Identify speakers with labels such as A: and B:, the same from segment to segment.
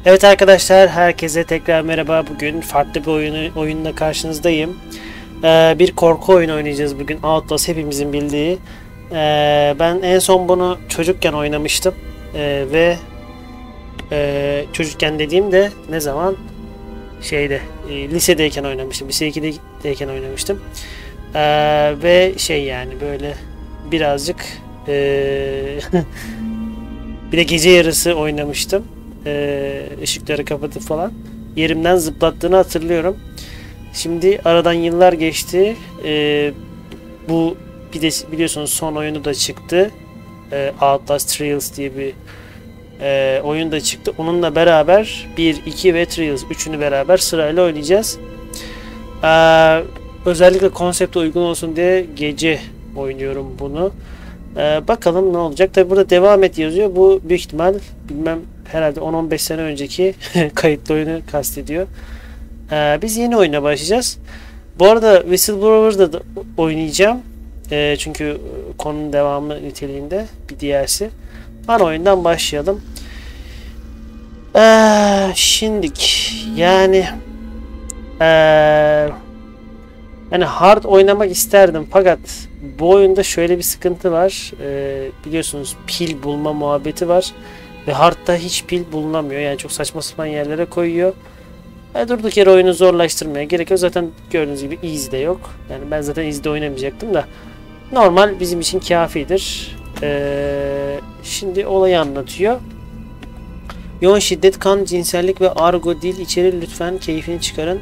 A: Evet arkadaşlar, herkese tekrar merhaba. Bugün farklı bir oyunla karşınızdayım. Bir korku oyunu oynayacağız bugün. Outlast, hepimizin bildiği. Ben en son bunu çocukken oynamıştım. Ve çocukken dediğimde ne zaman? Lisedeyken oynamıştım. Lise 2'deyken oynamıştım. Ve yani böyle birazcık bir de gece yarısı oynamıştım. Işıkları kapatıp falan. Yerimden zıplattığını hatırlıyorum. Şimdi aradan yıllar geçti. Bu bir de biliyorsunuz son oyunu da çıktı. Outlast Trials diye bir oyun da çıktı. Onunla beraber 1, 2 ve Trials üçünü beraber sırayla oynayacağız. Özellikle konsepte uygun olsun diye gece oynuyorum bunu. Bakalım ne olacak. Tabi burada devam et yazıyor. Bu büyük ihtimal bilmem herhalde 10-15 sene önceki kayıtlı oyunu kastediyor. Biz yeni oyuna başlayacağız. Bu arada Whistleblower'da da oynayacağım. Çünkü konunun devamı niteliğinde bir DLC. Ana oyundan başlayalım. Şimdik yani yani hard oynamak isterdim fakat bu oyunda şöyle bir sıkıntı var. Biliyorsunuz pil bulma muhabbeti var ve hard'da hiç pil bulunamıyor. Yani çok saçma sapan yerlere koyuyor. Durduk yere oyunu zorlaştırmaya gerek yok. Zaten gördüğünüz gibi easy de yok. Yani ben zaten easy'de oynamayacaktım da normal bizim için kafidir. Şimdi olayı anlatıyor. Yoğun şiddet, kan, cinsellik ve argo dil içerir. Lütfen keyfini çıkarın.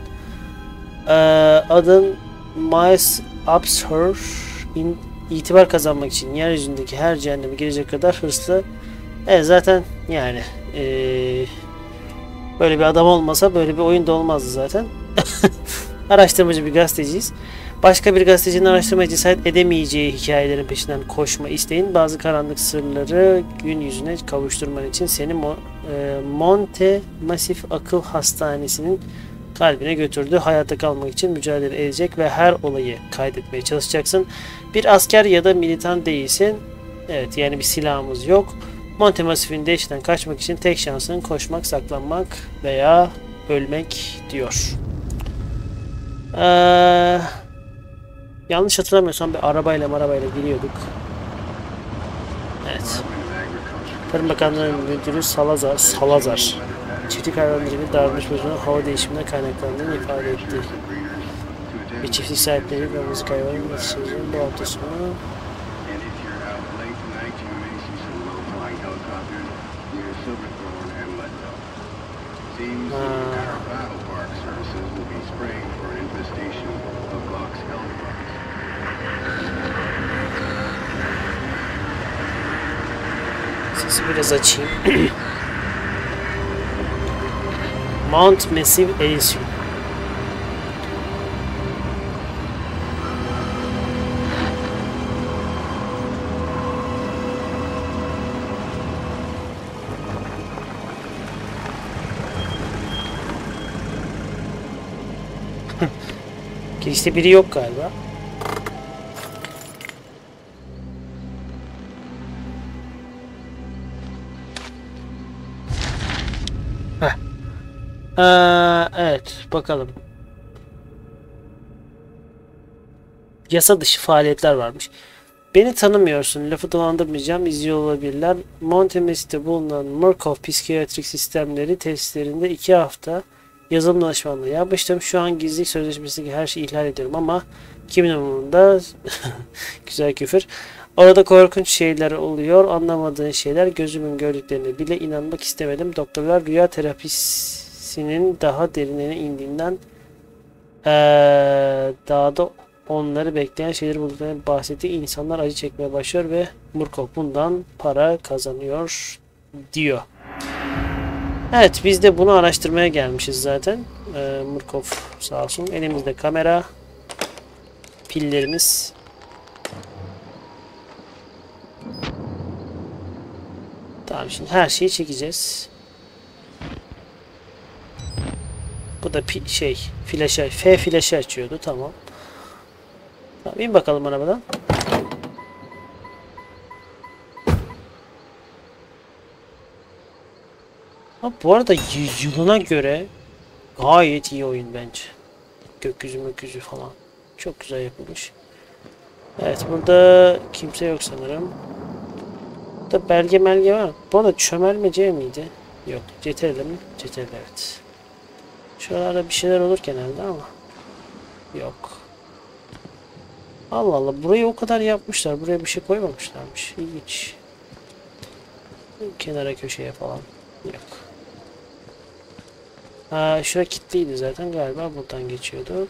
A: Adın Miles Upshur itibar kazanmak için yeryüzündeki her cehenneme girecek kadar hırslı. Zaten yani böyle bir adam olmasa böyle bir oyun da olmazdı zaten. Araştırmacı bir gazeteciyiz. Başka bir gazetecinin araştırmaya cesaret edemeyeceği hikayelerin peşinden koşma isteğin bazı karanlık sırları gün yüzüne kavuşturman için seni Monte Masif Akıl Hastanesi'nin kalbine götürdü. Hayatta kalmak için mücadele edecek ve her olayı kaydetmeye çalışacaksın. Bir asker ya da militan değilsin. Evet, yani bir silahımız yok. Monte Masif'in dehşetinden kaçmak için tek şansın koşmak, saklanmak veya ölmek diyor. Yanlış hatırlamıyorsam bir arabayla geliyorduk. Evet. Tarım Bakanlığı'nın müdürü Salazar. Çiftlik hayvancılığı davranış bozukluğunun hava değişiminden kaynaklandığını ifade etti. Bir çiftlik sahipleri ve müzik hayvanı yetiştiricinin bu hafta sonu sesi biraz açayım. Mount Massive Elysium. Girişte biri yok galiba. Evet, bakalım. Yasa dışı faaliyetler varmış. Beni tanımıyorsun, lafı dolandırmayacağım, izliyor olabilirler. Montemesi'de bulunan Murkoff psikiyatrik sistemleri testlerinde 2 hafta yazılım danışmanlığı yapmıştım. Şu an gizlilik sözleşmesindeki her şeyi ihlal ediyorum ama kimin umurunda? Güzel küfür. Orada korkunç şeyler oluyor. Anlamadığın şeyler, gözümün gördüklerine bile inanmak istemedim. Doktorlar rüya terapisinin daha derinine indiğinden daha da onları bekleyen şeyleri bulduklarını bahsetti. İnsanlar acı çekmeye başlıyor ve Murkoff bundan para kazanıyor diyor. Evet, biz de bunu araştırmaya gelmişiz zaten. Murkoff sağ olsun. Elimizde kamera, pillerimiz. Tamam, şimdi her şeyi çekeceğiz. Bu da flaşı, F flaşı açıyordu, tamam. Tamam, in bakalım arabadan. Ha, bu arada yılına göre gayet iyi oyun bence. Gökyüzü falan. Çok güzel yapılmış. Evet, burada kimse yok sanırım. Burada belge var. Bu arada çömelmece miydi? Yok. CTRL mi? CTRL, evet. Şuralarda bir şeyler olur genelde ama. Yok. Allah Allah, burayı o kadar yapmışlar. Buraya bir şey koymamışlarmış. İlginç. Kenara köşeye falan. Yok. Ha, şura kilitliydi zaten galiba. Buradan geçiyorduk.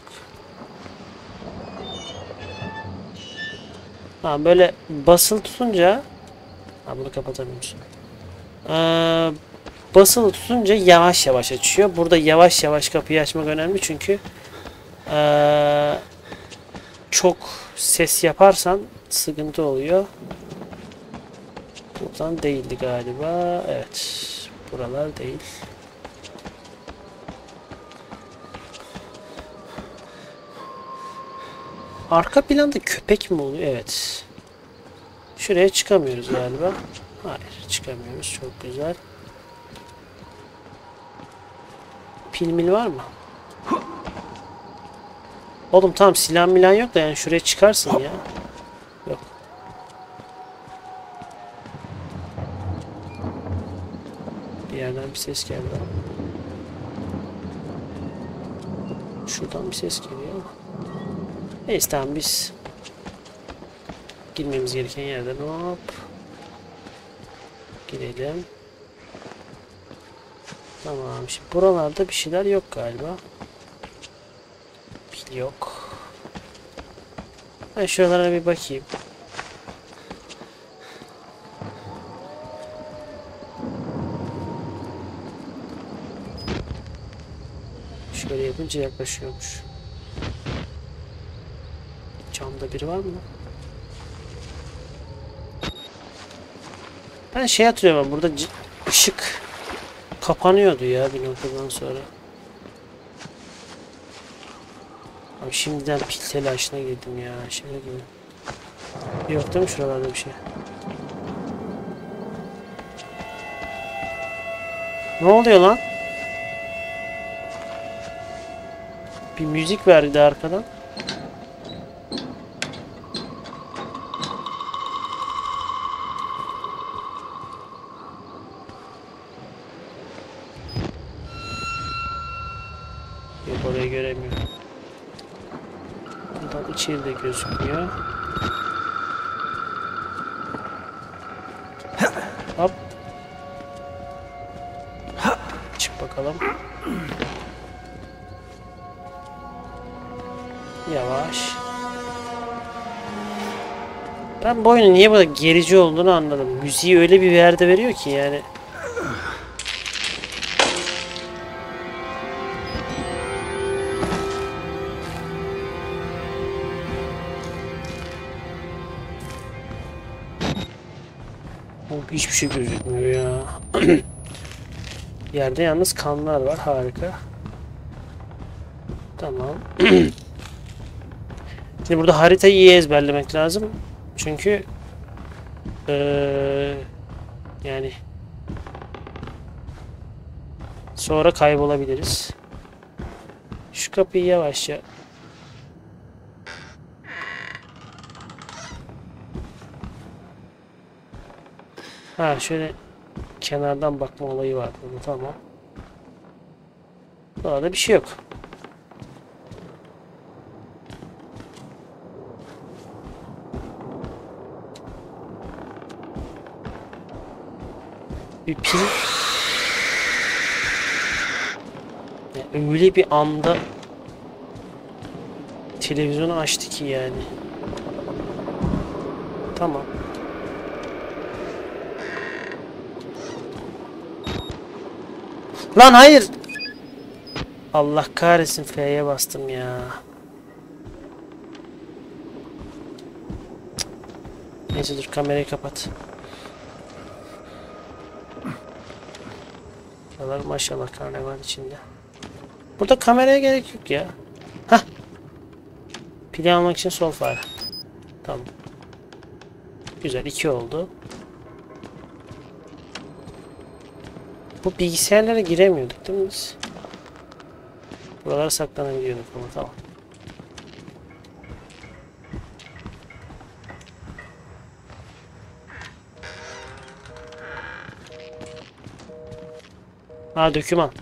A: Ha, böyle basılı tutunca, ha, bunu kapatamıyorsun. Basılı tutunca yavaş yavaş açıyor. Burada yavaş yavaş kapıyı açmak önemli çünkü çok ses yaparsan sıkıntı oluyor. Buradan değildi galiba. Evet. Buralar değil. Arka planda köpek mi oluyor? Evet. Şuraya çıkamıyoruz galiba. Hayır, çıkamıyoruz. Çok güzel. Pil mil var mı? Oğlum tamam, silah milan yok da yani şuraya çıkarsın ya. Yok. Bir yerden bir ses geldi. Şuradan bir ses geliyor. Neyse tamam, biz girmemiz gereken yerden hop girelim. Tamam, şimdi buralarda bir şeyler yok galiba. Pil yok. Ben şuralara bir bakayım. Şöyle yapınca yaklaşıyormuş. Camda biri var mı? Ben şey hatırlıyorum, burada ışık kapanıyordu ya bir noktadan sonra. Abi şimdiden pil telaşına girdim ya. Şöyle gibi. Yok değil mi şuralarda bir şey? Ne oluyor lan? Bir müzik verdi arkadan. Yok, orayı göremiyorum. Buradan içeri de gözükmüyor. Hop. Çık bakalım. Yavaş. Ben bu oyunun niye bu kadar gerici olduğunu anladım. Müziği öyle bir yerde veriyor ki yani. Hiçbir şey gözükmüyor ya. Yerde yalnız kanlar var. Harika. Tamam. Şimdi burada haritayı iyi ezberlemek lazım. Çünkü yani sonra kaybolabiliriz. Şu kapıyı yavaşça. Ha, şöyle kenardan bakma olayı var burada, tamam. Burada bir şey yok. Bir pil. Yani öyle bir anda televizyonu açtı ki yani. Tamam. Lan hayır. Allah kahretsin, F'ye bastım ya. Neyse dur, kamerayı kapat. Buralar maşallah karneval içinde. Burada kameraya gerek yok ya. Hah. Pili almak için sol fare. Tamam. Güzel, 2 oldu. Bu bilgisayarlara giremiyorduk değil mi biz? Buralara saklanabiliyorduk ama tamam. Ha, doküman.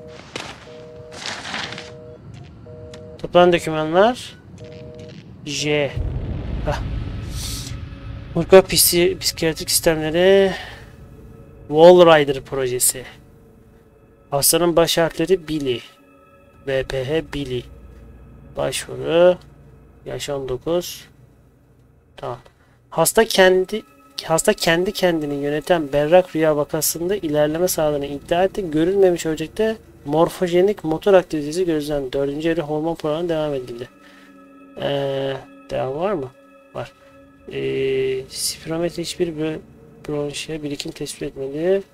A: Toplanan dokümanlar. J. Hah. Murkoy psikiyatrik sistemleri. Wall Rider projesi. Hastanın baş harfleri Billy. VPH Billy. Başvuru. Yaş 19. Tamam. Hasta kendi kendini yöneten berrak rüya vakasında ilerleme sağladığını iddia etti. Görülmemiş ölçekte morfojenik motor aktivitesi gözlendi. 4. evre hormon programı devam edildi. Devam var mı? Var. Spirometre hiçbir bronşiye birikim tespit etmedi.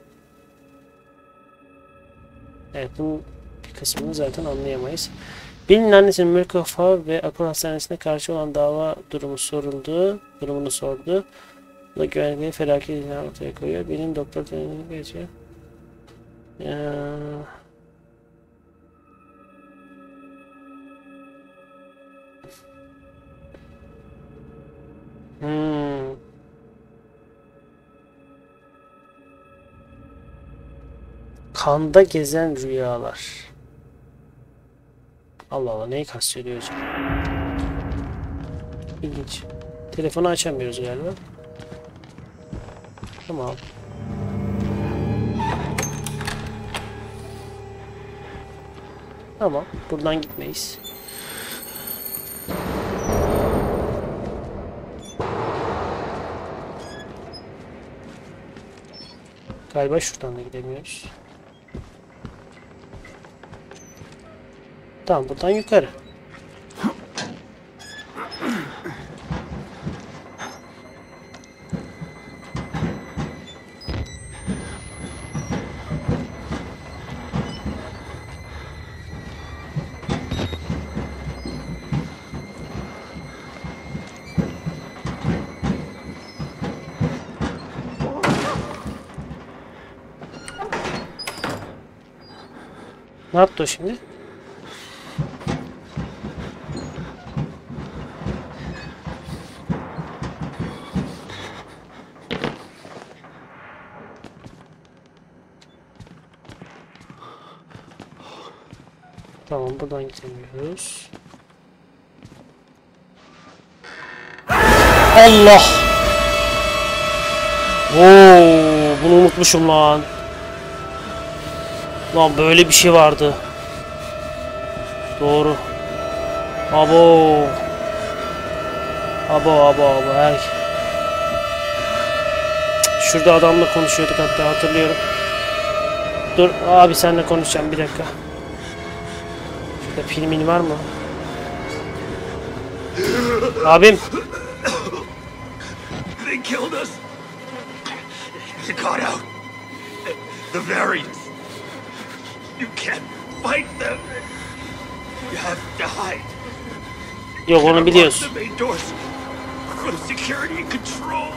A: Evet, bunun bir kısmını zaten anlayamayız. Bill'in annesinin Murkoff ve akıl hastanesine karşı olan dava durumunu sordu. Bu da güvenliği felaket ilan ortaya koyuyor. Bill'in doktor tanımını geçiyor. Kanda gezen rüyalar. Allah Allah, neyi kastediyor hocam? İlginç. Telefonu açamıyoruz galiba. Tamam. Tamam. Buradan gitmeyiz. Galiba şuradan da gidemiyoruz. Tamam, buradan yukarı. Ne yaptı o şimdi? Tamam, buradan gidemiyoruz. Allah! Oo, bunu unutmuşum lan. Lan böyle bir şey vardı. Doğru. Abo. Abo. Şurada adamla konuşuyorduk hatta, hatırlıyorum. Dur abi, seninle konuşacağım bir dakika. Şurada filmin var mı? Abim.
B: They killed us. You got out. The variants. You can't fight them. You have to hide.
A: Yok, onu biliyoruz.
B: The main doors for security and control.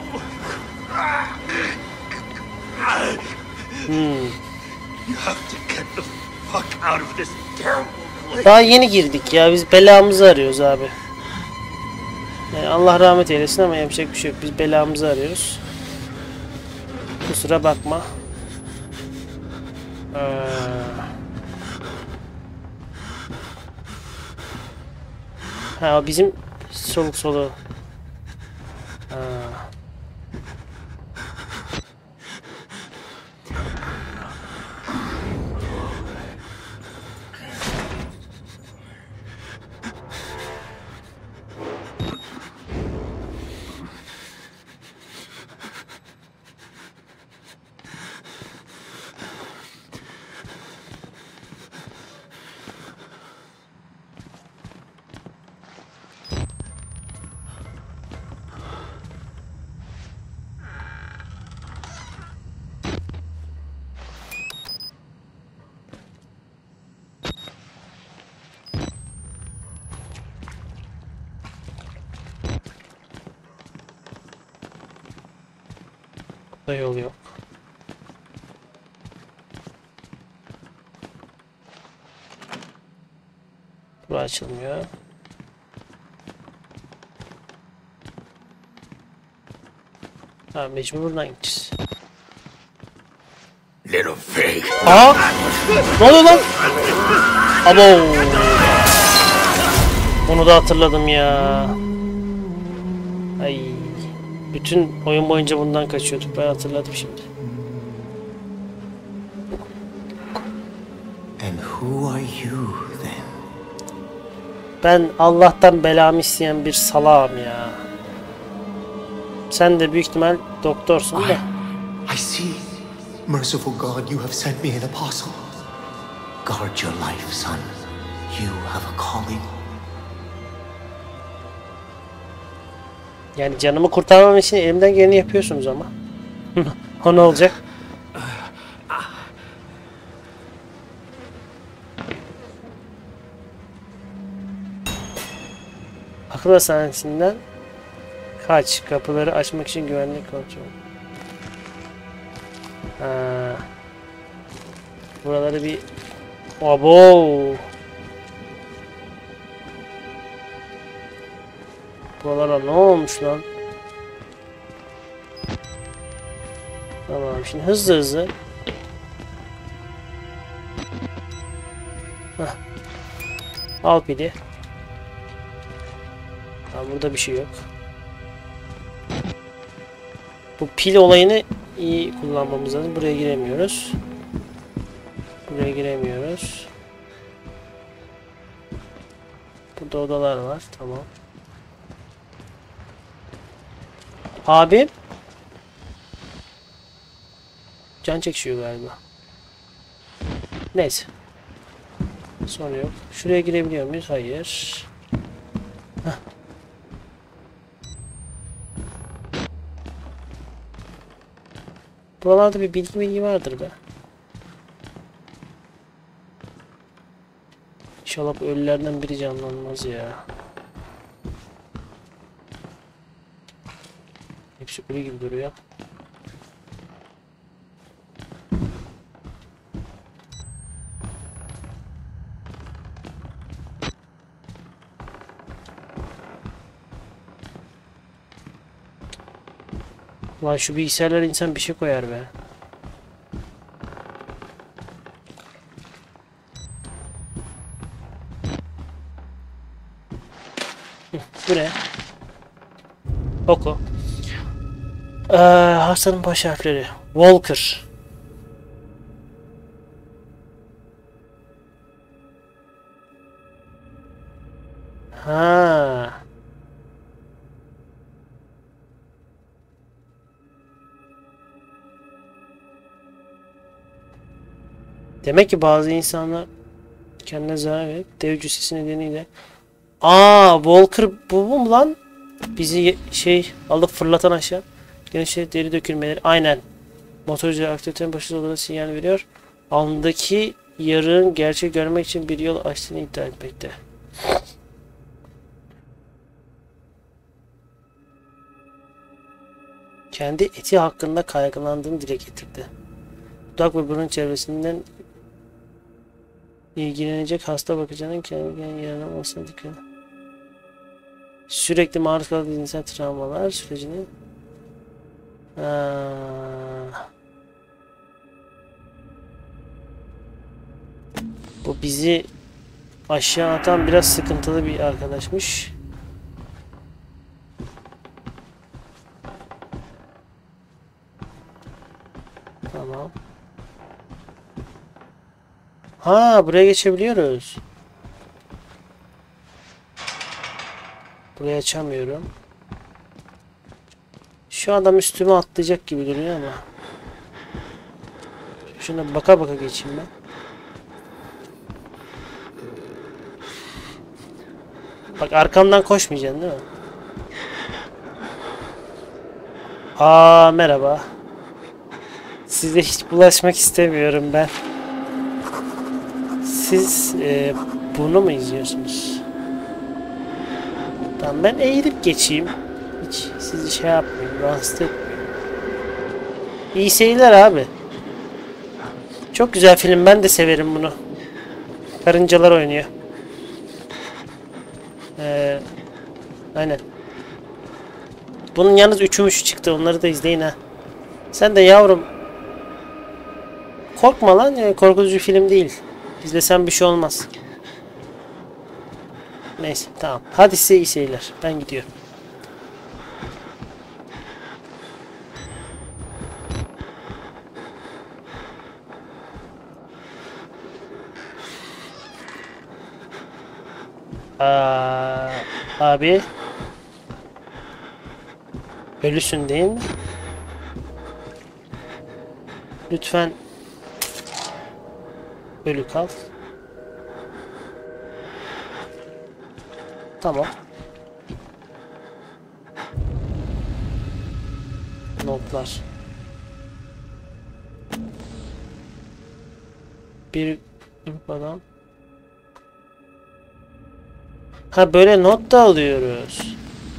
B: You have to get the fuck out of this terrible place.
A: Daha yeni girdik ya, biz belamızı arıyoruz abi. Yani Allah rahmet eylesin ama yapacak bir şey yok. Biz belamızı arıyoruz. Kusura bakma. Ha, o bizim soluk soluğu. Da yol yok. Bu açılmıyor. Ha, mecbur buradan gideceğiz.
B: Little pig.
A: Aa! Ne oluyor lan? Abo! Bunu da hatırladım ya. Ay. Bütün oyun boyunca bundan kaçıyorduk. Ben hatırladım şimdi.
B: And who are you then?
A: Ben Allah'tan belamı isteyen bir salağım ya. Sen de büyük ihtimal doktorsun da.
B: I see. Merciful God, you have sent me an apostle. Guard your life, son. You have a calling.
A: Yani canımı kurtarmam için elimden geleni yapıyorsunuz ama. O ne olacak? Akıl hastanesinden kaç. Kapıları açmak için güvenlik kontrol. Ha. Buraları bir... Abo! Buralara ne olmuş lan? Tamam, şimdi hızlı hızlı. Heh. Al pili. Tamam, burada bir şey yok. Bu pil olayını iyi kullanmamız lazım. Buraya giremiyoruz. Buraya giremiyoruz. Burada odalar var. Tamam. Abim. Can çekişiyor galiba. Neyse. Sorun yok. Şuraya girebiliyor muyuz? Hayır. Heh. Buralarda bir bilgi vardır be. İnşallah bu ölülerden biri canlanmaz ya. Hepsi ölü gibi duruyor. Lan şu bilgisayarlara insan bir şey koyar be. Bu ne? Oku. Hastanın baş harfleri. Walker. Ha. Demek ki bazı insanlar kendine zarar verip dev cüssesi nedeniyle. Walker bu mu lan? Bizi alıp fırlatan aşağı. Genişle deri dökülmeleri. Aynen. Motorcu aktivitenin başarılı olduğuna sinyal veriyor. Alnındaki yarığın gerçeği görmek için bir yol açtığını iddia etmekte. Kendi eti hakkında kaygılandığını dile getirdi. Dudak ve burun çevresinden ilgilenecek hasta bakıcının kendi yaralamasına dikkat edin. Sürekli maruz kaldığı cinsel travmalar sürecini. Bu bizi aşağı atan biraz sıkıntılı bir arkadaşmış. Tamam. Ha, buraya geçebiliyoruz. Burayı açamıyorum. Şu adam üstüme atlayacak gibi duruyor ama. Şuna baka baka geçeyim ben. Bak, arkamdan koşmayacaksın değil mi? Merhaba. Size hiç bulaşmak istemiyorum ben. Siz bunu mu izliyorsunuz? Tamam, ben eğilip geçeyim. Hiç sizi şey yapmayın, rahatsız etmeyin. İyi seyirler abi. Çok güzel film, ben de severim bunu. Karıncalar oynuyor. Aynen. Bunun yalnız 3'ü çıktı. Onları da izleyin ha. Sen de yavrum. Korkma lan. Korkutucu film değil. İzlesen bir şey olmaz. Neyse tamam. Hadi size iyi seyirler. Ben gidiyorum. Abi. Ölüsün değil mi? Lütfen ölü kal. Tamam. Notlar. Bir grup adam. Ha böyle not da alıyoruz.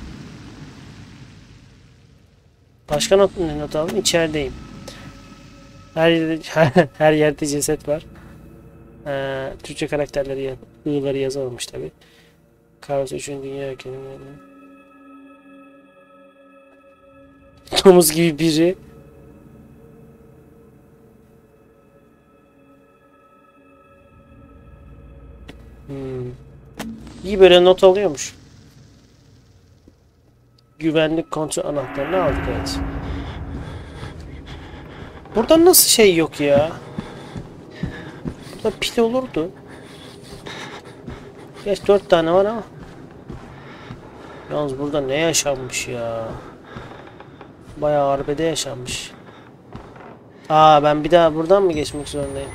A: Başka not aldım. İçerideyim. Her yerde, her yerde ceset var. Türkçe karakterleri ı'ları yazılmış tabi. Carlos 3. Dünya Ülkeleri. Domuz gibi biri. İyi böyle not alıyormuş. Güvenlik kontrol anahtarını aldık evet. Burada nasıl şey yok ya? Burada pil olurdu. Geç 4 tane var ama. Yalnız burada ne yaşanmış ya? Bayağı arbede yaşanmış. Ben bir daha buradan mı geçmek zorundayım?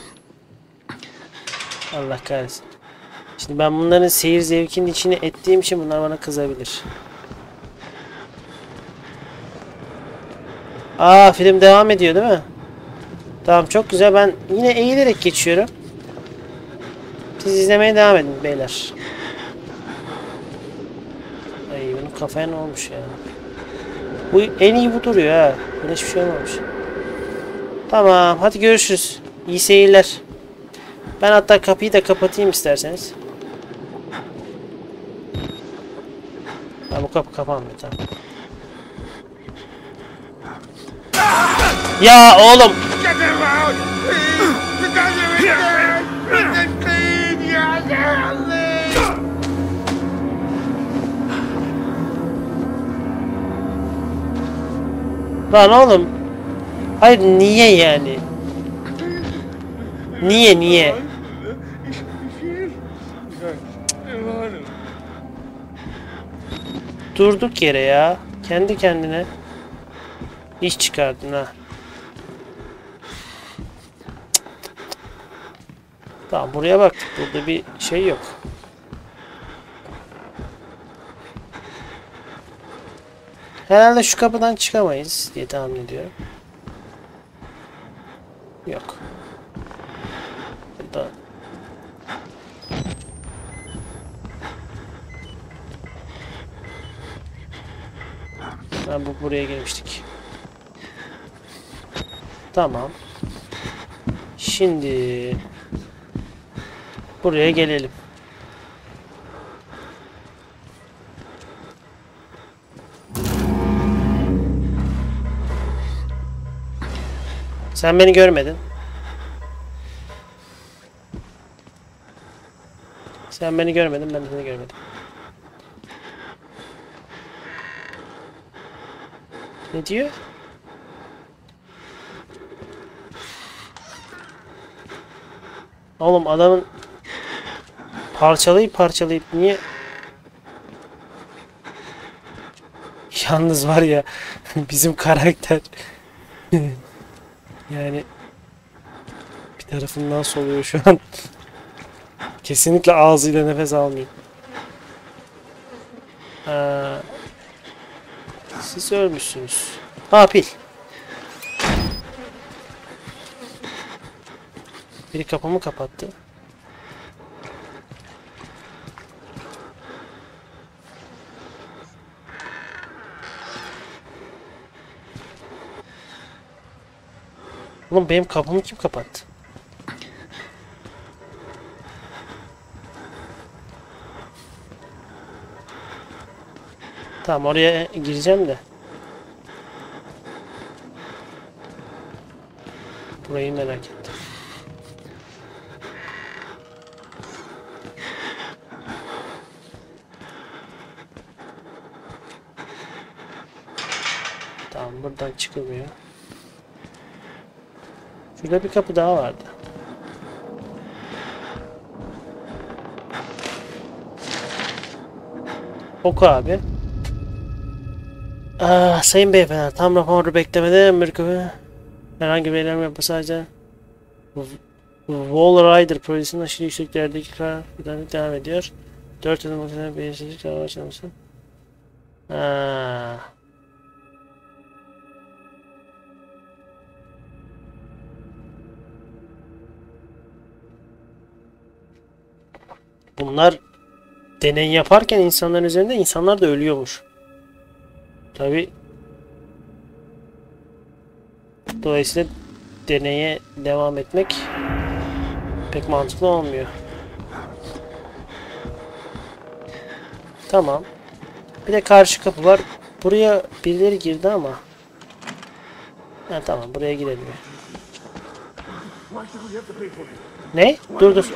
A: Allah kahretsin. Şimdi ben bunların seyir zevkinin içine ettiğim için bunlar bana kızabilir. Film devam ediyor değil mi? Tamam çok güzel. Ben yine eğilerek geçiyorum. Siz izlemeye devam edin beyler. Ay benim kafaya ne olmuş ya? Bu en iyi bu duruyor ha. Buna hiçbir şey olmamış. Tamam hadi görüşürüz. İyi seyirler. Ben hatta kapıyı da kapatayım isterseniz. Bu kapı kapanmıyor tamam. Ya oğlum. Lan oğlum. Hayır niye yani? Niye? Durduk yere ya. Kendi kendine iş çıkardın ha. Tamam buraya baktık. Burada bir şey yok. Herhalde şu kapıdan çıkamayız diye tahmin ediyorum. Yok. Burada. Buraya gelmiştik. Tamam. Şimdi buraya gelelim. Sen beni görmedin. Sen beni görmedin, ben de seni görmedim. Ne diyor? Oğlum adamın parçalayıp niye? Yalnız var ya bizim karakter yani bir tarafından soluyor şu an. Kesinlikle ağzıyla nefes almıyor. Siz ölmüşsünüz. Pil. Biri kapımı kapattı. Oğlum benim kapımı kim kapattı? Tamam, oraya gireceğim de. Burayı merak ettim. Tamam, buradan çıkılmıyor. Şurada bir kapı daha vardı. Oku abi. Sayın beyefendi, tam raporu beklemede bir kapı. Herhangi bir eylem yapma, sadece Wall Rider projesinin aşırı yükseklerdeki kararlılık devam ediyor. 4 adım makineden belirsizlik hava açılmışsın. Bunlar deney yaparken insanların üzerinde insanlar da ölüyormuş. Tabi. Dolayısıyla deneye devam etmek pek mantıklı olmuyor. Tamam. Bir de karşı kapı var. Buraya birileri girdi ama. Ha, tamam, buraya girelim. Ne? Dur dur.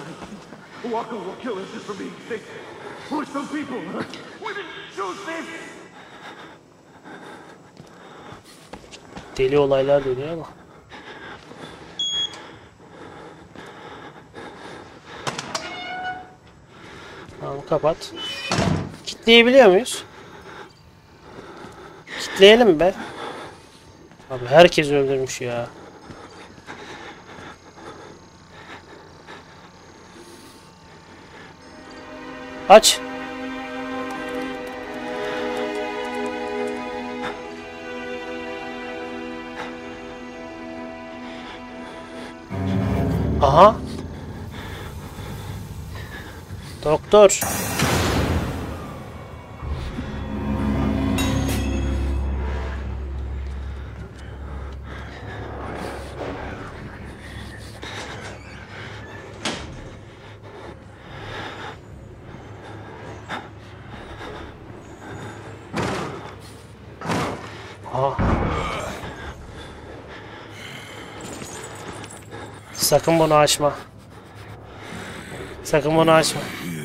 A: Deli olaylar dönüyor ama. Tamam, kapat. Kitleyebiliyor muyuz? Kitleyelim be. Abi herkes öldürmüş ya. Aç. Aha. Doktor. Aha. Sakın bunu açma. Sakın bunu açma.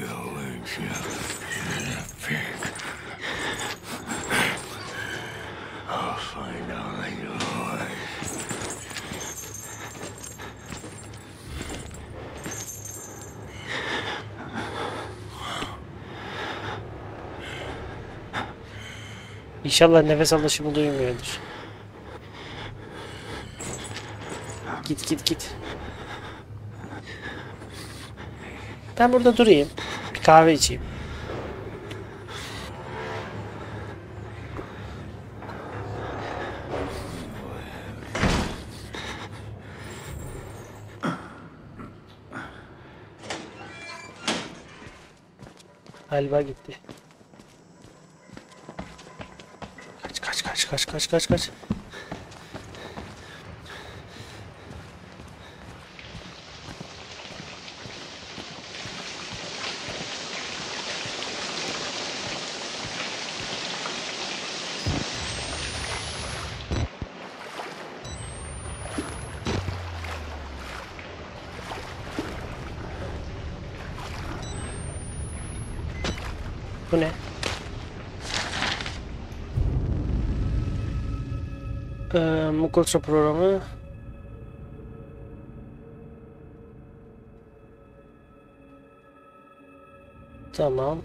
A: İnşallah nefes alışımı duymuyordur. Git git git. Ben burada durayım. Bir kahve içeyim. Galiba gitti. Kaç. Bu ne? Mukultra programı. Tamam.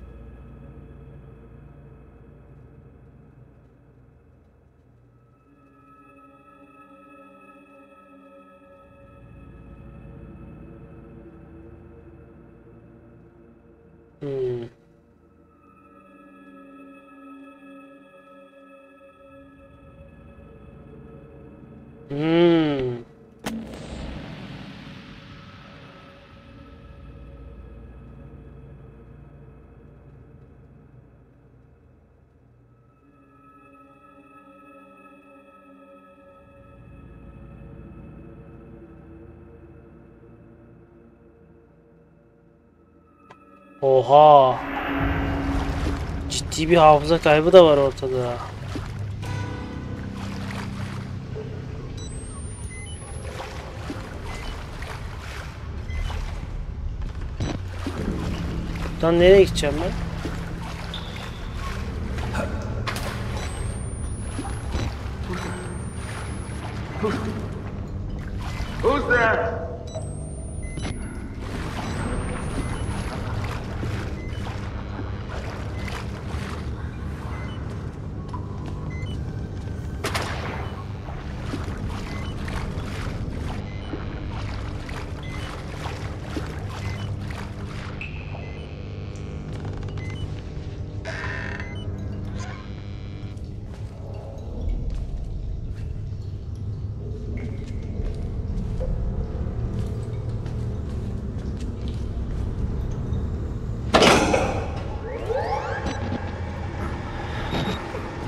A: Hmm. Hmm. Oha. Ciddi bir hafıza kaybı da var ortada. Buradan nereye gideceğim ben?
B: Who's there?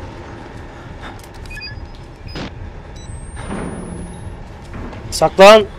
A: Saklan!